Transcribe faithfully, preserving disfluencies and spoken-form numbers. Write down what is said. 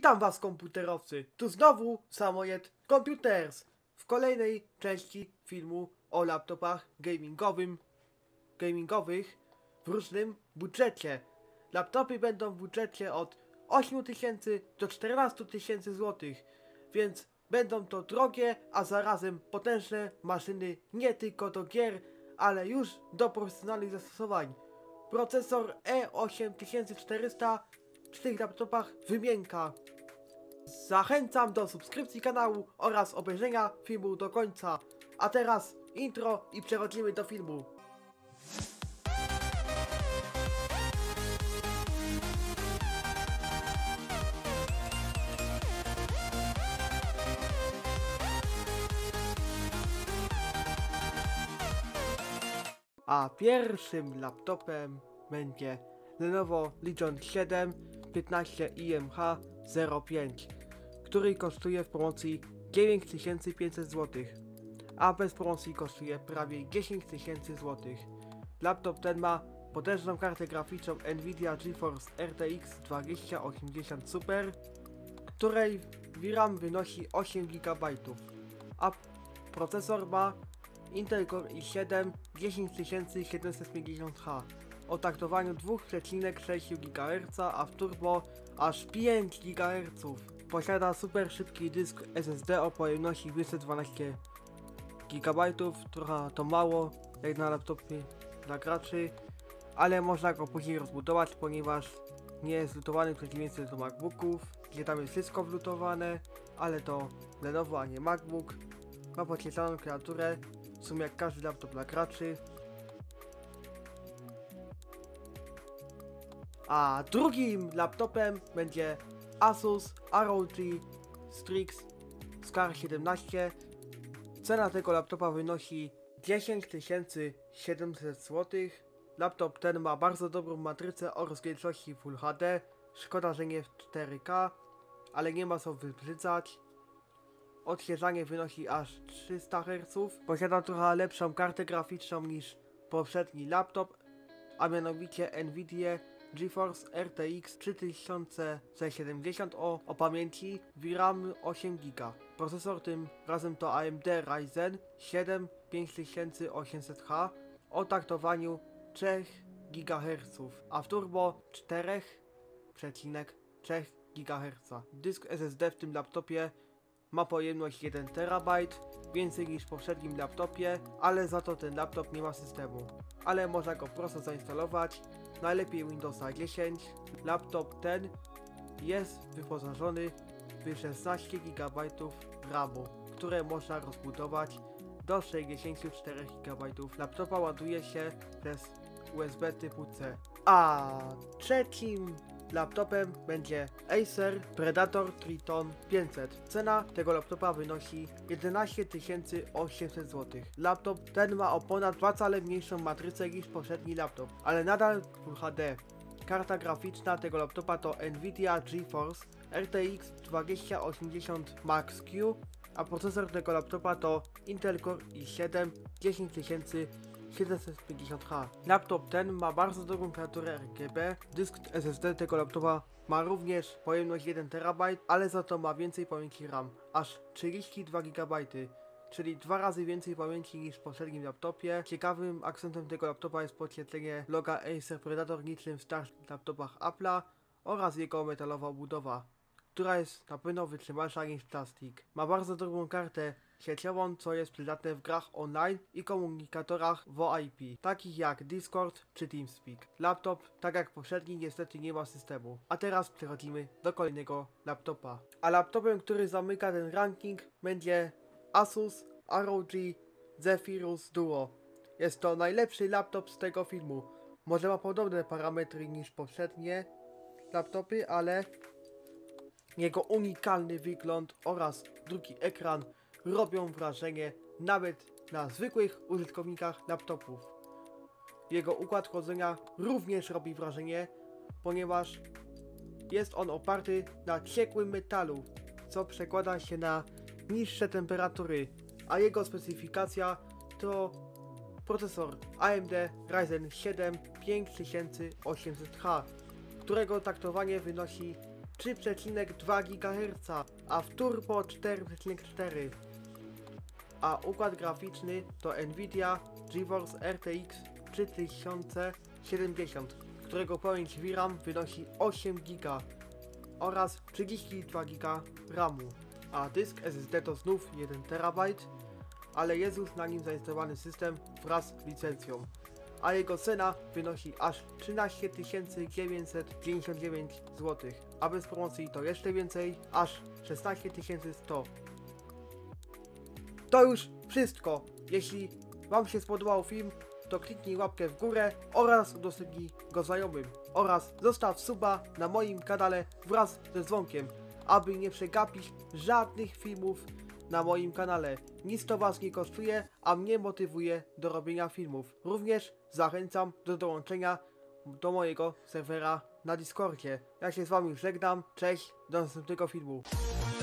Witam was, komputerowcy, tu znowu Samojet Computers w kolejnej części filmu o laptopach gamingowym, gamingowych w różnym budżecie. Laptopy będą w budżecie od ośmiu tysięcy do czternastu tysięcy złotych, więc będą to drogie, a zarazem potężne maszyny nie tylko do gier, ale już do profesjonalnych zastosowań. Procesor E osiem tysięcy czterysta w tych laptopach wymienka. Zachęcam do subskrypcji kanału oraz obejrzenia filmu do końca. A teraz intro i przechodzimy do filmu. A pierwszym laptopem będzie Lenovo Legion siedem piętnaście I M H zero pięć, który kosztuje w promocji dziewięć tysięcy pięćset złotych, a bez promocji kosztuje prawie dziesięć tysięcy złotych. Laptop ten ma potężną kartę graficzną Nvidia GeForce R T X dwieście osiemdziesiąt Super, której V RAM wynosi osiem gigabajtów, a procesor ma Intel Core i siedem dziesięć tysięcy siedemset pięćdziesiąt H o taktowaniu dwa przecinek sześć gigaherca, a w turbo aż pięć gigaherców. Posiada super szybki dysk S S D o pojemności dwieście dwanaście gigabajtów, trochę to mało jak na laptopie dla graczy, ale można go później rozbudować, ponieważ nie jest lutowany w przeciwieństwie do MacBooków, gdzie tam jest wszystko wlutowane, ale to Lenovo, a nie MacBook. Ma podświetlaną klawiaturę, w sumie jak każdy laptop dla graczy. A drugim laptopem będzie Asus R O G Strix Scar siedemnaście. Cena tego laptopa wynosi dziesięć tysięcy siedemset złotych. Laptop ten ma bardzo dobrą matrycę o rozdzielczości Full H D. Szkoda, że nie w cztery K, ale nie ma co wybrzydzać. Odświeżanie wynosi aż trzysta herców. Posiada trochę lepszą kartę graficzną niż poprzedni laptop, a mianowicie Nvidia GeForce R T X trzy tysiące siedemdziesiąt o, o pamięci V RAM osiem giga. Procesor tym razem to A M D Ryzen siedem pięć tysięcy osiemset H o taktowaniu trzy gigaherców, a w turbo cztery przecinek trzy gigaherca. Dysk S S D w tym laptopie ma pojemność jeden terabajt, więcej niż w poprzednim laptopie, ale za to ten laptop nie ma systemu. Ale można go prosto zainstalować, najlepiej Windowsa dziesięć. Laptop ten jest wyposażony w szesnaście gigabajtów ramu, które można rozbudować do sześćdziesięciu czterech gigabajtów. Laptopa ładuje się przez U S B typu C. A trzecim laptopem będzie Acer Predator Triton pięćset. Cena tego laptopa wynosi jedenaście tysięcy osiemset złotych. Laptop ten ma o ponad dwa cale mniejszą matrycę niż poprzedni laptop, ale nadal Full H D. Karta graficzna tego laptopa to Nvidia GeForce R T X dwieście osiemdziesiąt Max Q, a procesor tego laptopa to Intel Core i siedem dziesięć tysięcy siedemset pięćdziesiąt H. Laptop ten ma bardzo dobrą klawiaturę R G B. Dysk S S D tego laptopa ma również pojemność jeden terabajt, ale za to ma więcej pamięci RAM, aż trzydzieści dwa gigabajty, czyli dwa razy więcej pamięci niż w poprzednim laptopie. Ciekawym akcentem tego laptopa jest podświetlenie loga Acer Predator niczym w starszych laptopach Apple'a oraz jego metalowa obudowa, która jest na pewno wytrzymalsza niż plastik. Ma bardzo dobrą kartę sieciową, co jest przydatne w grach online i komunikatorach V I P, takich jak Discord czy TeamSpeak. Laptop, tak jak poprzedni, niestety nie ma systemu. A teraz przechodzimy do kolejnego laptopa. A laptopem, który zamyka ten ranking, będzie Asus R O G Zephyrus Duo. Jest to najlepszy laptop z tego filmu. Może ma podobne parametry niż poprzednie laptopy, ale jego unikalny wygląd oraz drugi ekran robią wrażenie nawet na zwykłych użytkownikach laptopów. Jego układ chłodzenia również robi wrażenie, ponieważ jest on oparty na ciekłym metalu, co przekłada się na niższe temperatury, a jego specyfikacja to procesor A M D Ryzen siedem pięć tysięcy osiemset H, którego taktowanie wynosi trzy przecinek dwa gigaherca, a w turbo cztery przecinek cztery. A układ graficzny to Nvidia GeForce R T X trzy tysiące siedemdziesiąt, którego pamięć V RAM wynosi osiem giga oraz trzydzieści dwa giga ramu, a dysk S S D to znów jeden terabajt, ale jest już na nim zainstalowany system wraz z licencją, a jego cena wynosi aż trzynaście tysięcy dziewięćset dziewięćdziesiąt dziewięć złotych, a bez promocji to jeszcze więcej, aż szesnaście tysięcy sto. To już wszystko. Jeśli Wam się spodobał film, to kliknij łapkę w górę oraz udostępnij go znajomym oraz zostaw suba na moim kanale wraz ze dzwonkiem, aby nie przegapić żadnych filmów na moim kanale. Nic to Was nie kosztuje, a mnie motywuje do robienia filmów. Również zachęcam do dołączenia do mojego serwera na Discordzie. Ja się z Wami żegnam, cześć, do następnego filmu.